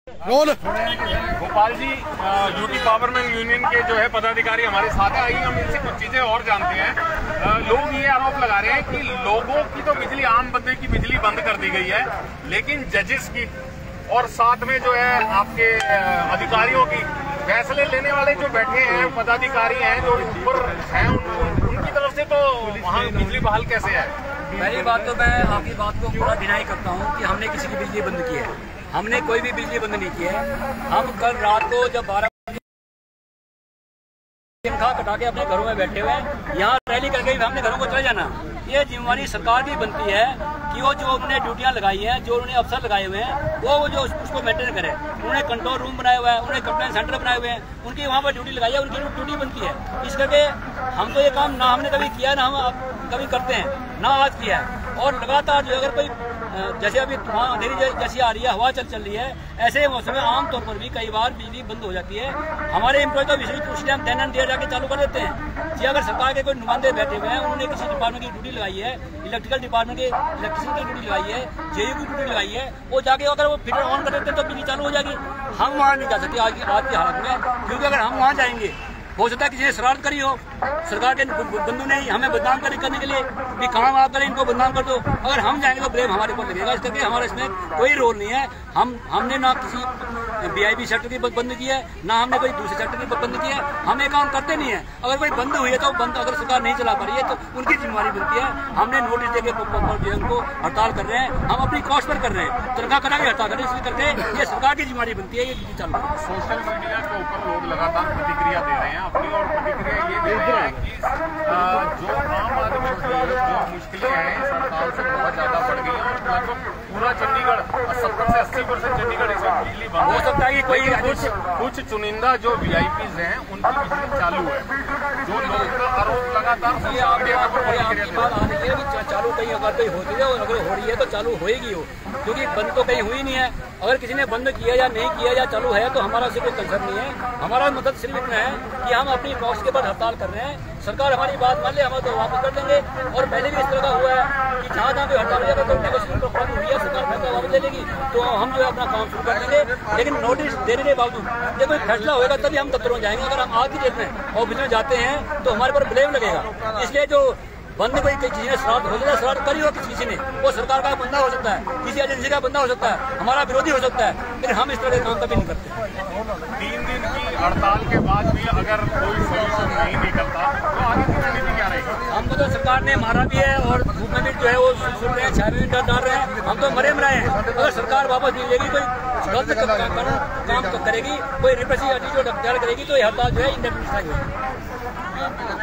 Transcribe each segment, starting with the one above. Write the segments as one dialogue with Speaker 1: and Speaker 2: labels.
Speaker 1: Gopal ji, UT powerman union के जो है पदाधिकारी हमारे साथ हैं। आइए हम इनसे कुछ चीजें और जानते हैं। लोग ये आरोप लगा रहे हैं कि लोगों की तो बिजली, आम बंदे की बिजली बंद कर दी गई है, लेकिन जजेस की और साथ में जो है आपके अधिकारियों की, फैसले लेने वाले जो बैठे हैं पदाधिकारी हैं जो ऊपर हैं, उनकी तरफ से तो वहाँ बिजली बहाल कैसे है?
Speaker 2: पहली बात तो मैं आपकी बात को पूरा डिनाई करता हूँ कि हमने किसी की बिजली बंद की है। हमने कोई भी बिजली बंद नहीं की है। हम कल रात को जब 12 तनख्वाह कटा के अपने घरों में बैठे हुए हैं, यहाँ रैली करके हमने घरों को चले जाना। ये जिम्मेवारी सरकार की बनती है कि वो जो उन्होंने ड्यूटियां लगाई हैं, जो उन्होंने अफसर लगाए हुए हैं, वो जो उसको मेंटेन करे। उन्होंने कंट्रोल रूम बनाया हुआ है, उन्होंने कंप्लेंट सेंटर बनाए हुए हैं, उनकी वहाँ पर ड्यूटी लगाई है, उनकी ड्यूटी बनती है। इस करके हम तो ये काम ना हमने कभी किया, ना हम कभी करते हैं, ना आज किया है। और लगातार जो अगर कोई जैसे अभी अंधेरी जैसी आ रही है, हवा चल रही है, ऐसे मौसम में आमतौर पर भी कई बार बिजली बंद हो जाती है। हमारे एम्प्लॉय तो बिजली उस टाइम देन देर जाके चालू कर देते हैं। जी अगर सरकार के कोई नुमाइंदे बैठे हुए हैं, उन्होंने किसी डिपार्टमेंट की ड्यूटी लगाई है, इलेक्ट्रिकल डिपार्टमेंट के इलेक्ट्रिशियन की ड्यूटी लगाई है, जेयू की ड्यूटी लगाई है, वो जाके अगर वो फीडर ऑन कर देते हैं तो बिजली चालू हो जाएगी। हम वहाँ नहीं जा सकते आज की हालत में, क्योंकि अगर हम वहाँ जाएंगे हो सकता है किसी ने शरारत करी हो, सरकार के बंधु ने हमें बदनाम करने के लिए भी काम आप करें, इनको बदनाम कर दो। अगर हम जाएंगे तो ब्लेम हमारे ऊपर लगेगा। इस करके हमारा इसमें कोई रोल नहीं है। हमने ना किसी VIP सेक्टर की बंद की है, ना हमने कोई दूसरे सेक्टर की बंद की है। हम ये काम करते नहीं है। अगर कोई बंद हुई है तो बंद, अगर सरकार नहीं चला पा रही है तो उनकी जिम्मेवारी बनती है। हमने नोटिस देकर उनको हड़ताल कर रहे हैं, हम अपनी कॉस्ट पर कर रहे हैं, तनख्वाह करा के हड़ताल कर रहे हैं। इसलिए करके ये सरकार की जिम्मेवारी बनती है। ये चल रहा है।
Speaker 1: सोशल मीडिया के ऊपर लोग लगातार प्रतिक्रिया दे रहे हैं अपनी, और प्रतिक्रिया ये दे रहे हैं कि जो आम आदमी की जो मुश्किलें हैं इस हड़ताल से बहुत ज्यादा बढ़ गई हैं, और लगभग पूरा चंडीगढ़ 70 से 80% चंडीगढ़ इस वक्त बिजली बंद हो सकता है कि कोई कुछ चुनिंदा जो VIPs हैं उनकी बिजली चालू है। जो लोग का आरोप लगातार
Speaker 2: चालू कहीं अगर कोई होती है और अगर हो रही है तो चालू होएगी हो, क्योंकि बंद तो कहीं हुई नहीं है। अगर किसी ने बंद किया या नहीं किया या चालू है तो हमारा उससे कोई कंसर्न नहीं है। हमारा मतलब सिर्फ इतना है कि हम अपनी कॉस्ट के बाद हड़ताल कर रहे हैं। सरकार हमारी बात मान ले, हम तो वापस कर देंगे। और पहले भी इस तरह का हुआ है कि जहाँ भी हड़ताल हुई है, सरकार फैसला वापस ले लेगी तो हम जो है अपना काम शुरू कर देंगे। लेकिन नोटिस देने के बावजूद कोई फैसला होगा तभी हम दफ्तरों में जाएंगे। अगर हम आज की डेट में ऑफिस में जाते हैं तो हमारे पर ब्लेम लगेगा। इसलिए जो बंद कोई किसी ने शरारत हो जाए, शरारत करी हो किसी ने, वो सरकार का बंदा हो सकता है, किसी एजेंसी का बंदा हो सकता है, हमारा विरोधी हो सकता है, लेकिन हम इस तरह के काम कभी नहीं करते।
Speaker 1: 3 दिन की हड़ताल के बाद भी अगर कोई सोल्यूशन नहीं निकलता तो आगे की रणनीति क्या रहेगी?
Speaker 2: हमको तो सरकार ने मारा भी है और धूप में भी जो है वो सुन रहे हैं, छाया में भी डाल रहे हैं। हम तो मरे मराए हैं। अगर सरकार वापस नहीं लेगी, कोई गलत काम करेगी, कोई रिप्रेसिव एटीट्यूड अख्तियार करेगी तो ये हड़ताल जो है इंडेफिनिट होगी।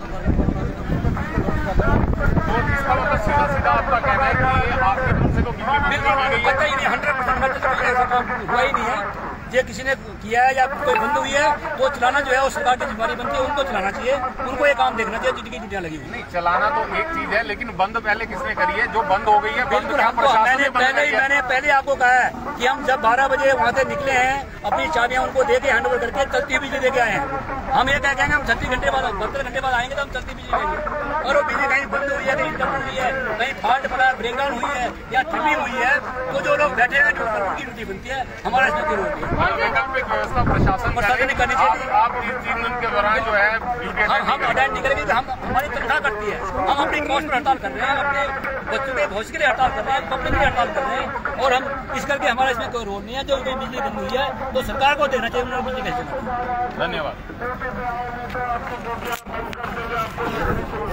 Speaker 1: तो इसका मतलब सीधा आपका कहना है कि आपके मन से तो
Speaker 2: पता ही नहीं, 100% ऐसा काम हुआ ही नहीं है। ये किसी ने किया है या कोई बंद हुई है तो चलाना जो है वो सरकार की जिम्मेवारी बनती है, उनको चलाना चाहिए, उनको ये काम देखना चाहिए जिनकी ड्यूटियां लगी हुई।
Speaker 1: नहीं, चलाना तो एक चीज है, लेकिन बंद पहले किसने करी है? जो बंद हो गई है
Speaker 2: बिल्कुल। मैंने पहले आपको कहा है कि हम जब 12 बजे वहाँ से निकले हैं, अपनी चाबियां उनको दे के हैंड ओवर करके चलती हुई बिजली लेके आए हैं। हम ये कहेंगे हम 36 घंटे बाद 72 घंटे बाद आएंगे तो हम चलती बिजली लेंगे। और वो बिजली कहीं बंद हुई है, कहीं इंटरप्ट हुई है, कहीं फॉल्ट पड़ा, ब्रेकडाउन हुई है या ट्रिपिंग हुई है, तो जो लोग बैठे हैं उनकी ड्यूटी बनती है, हमारा इसमें कोई रोक नहीं है।
Speaker 1: व्यवस्था प्रशासन
Speaker 2: ने करनी चाहिए।
Speaker 1: आप 3 दिन के दौरान जो है
Speaker 2: हम अटेंड नहीं करेंगे तो हम हमारी तनख्वाह कटती है। हम अपनी कॉस्ट पर हड़ताल कर रहे हैं, अपने बच्चों के भविष्य के लिए हड़ताल कर रहे हैं, पब्लिक के लिए हड़ताल कर रहे हैं, और हम इस करके हमारा इसमें कोई रोल नहीं है। जो कोई बिजली बंद हुई है तो सरकार को देना चाहिए, उन्होंने बिजली कैसे।
Speaker 1: धन्यवाद।